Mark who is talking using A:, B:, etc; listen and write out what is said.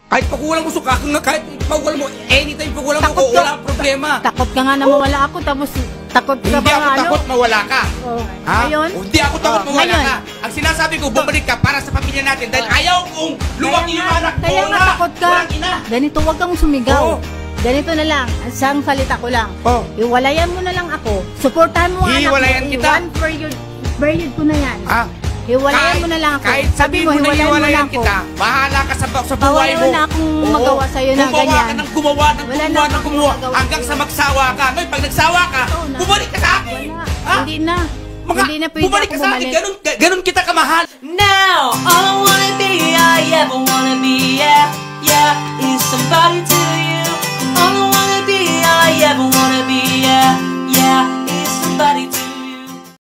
A: Kahit pagulang mo suka, kahit pagulang mo, anytime pagulang mo,
B: Takot ka.
A: wala kang problema.
B: Takot ka nga na mawala ako, tapos takot ka
A: Hindi
B: ba
A: ako
B: nga,
A: takot mawala ka.
B: Oh.
A: Ha?
B: Ngayon?
A: Hindi ako takot mawala
B: ngayon?
A: ka. Ang sinasabi ko, bumalik ka para sa pamilya natin dahil ayaw kong lumaki yung anak ko
B: Kaya nga
A: na
B: takot ka.
A: walang ina.
B: Ganito, wag kang sumigaw.
A: Oo.
B: Ganito na lang, isang salita ko lang.
A: Oh.
B: Iwalayan mo na lang ako. Suportahan mo ang anak mo.
A: Hiwalayan kita.
B: One period ko na yan.
A: Ha?
B: Hiwalayan mo na lang ako.
A: Kahit sabi mo na hiwalayan kita, bahala ka sa buhay mo.
B: Wala na akong magawa sa'yo na
A: gumawa
B: ganyan.
A: ka ng gumawa,
B: Wala na akong magawa
A: hanggang
B: sa'yo.
A: sa magsawa ka. Ngayon, pag nagsawa ka,
B: Oo na.
A: bumalik ka sa akin.
B: Wala.
A: Ha?
B: Hindi na.
A: Mga,
B: Hindi na pwede
A: bumalik
B: ako
A: ka sa akin,
B: bumalik.
A: ganun kita kamahal.
C: Now!